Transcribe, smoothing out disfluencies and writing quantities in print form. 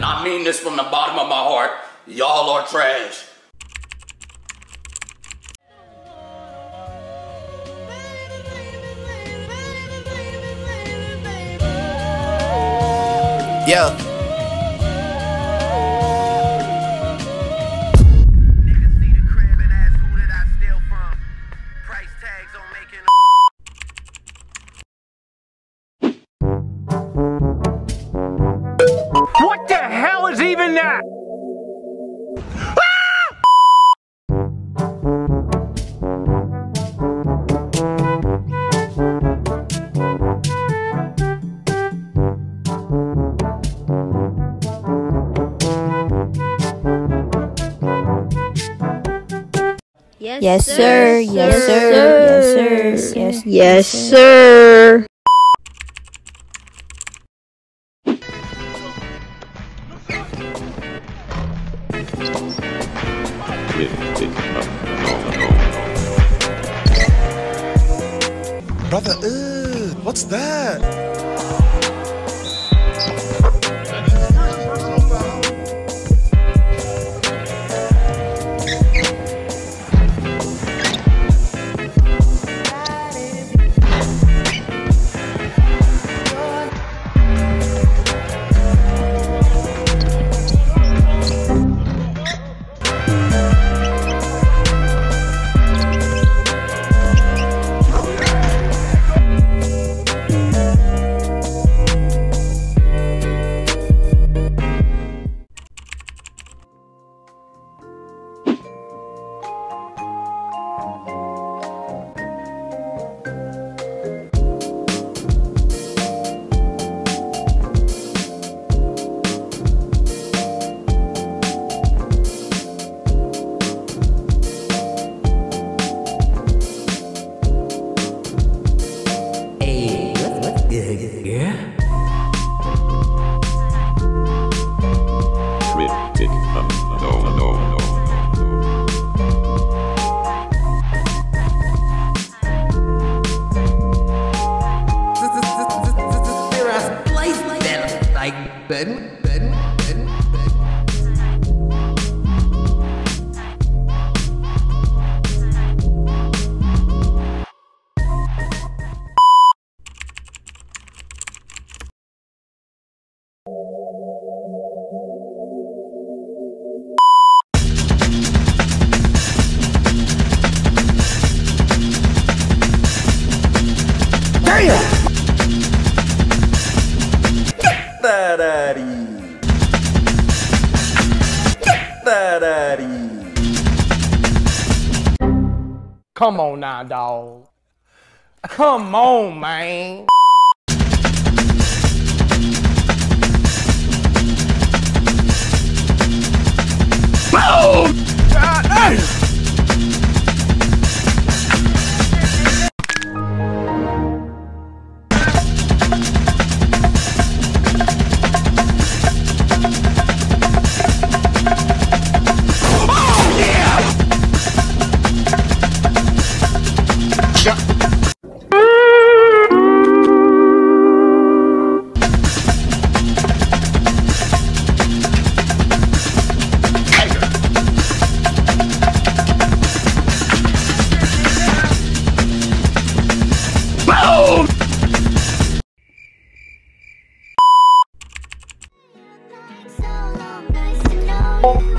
And I mean this from the bottom of my heart. Y'all are trash. Yeah. Niggas see the crib and ask who did I steal from. Price tags on making What the hell is even that? Yes, sir. Yes, sir. Yes, yes, sir. Brother, what's that? Come on now, dawg. Come on, man. Boom! God damn! Oh.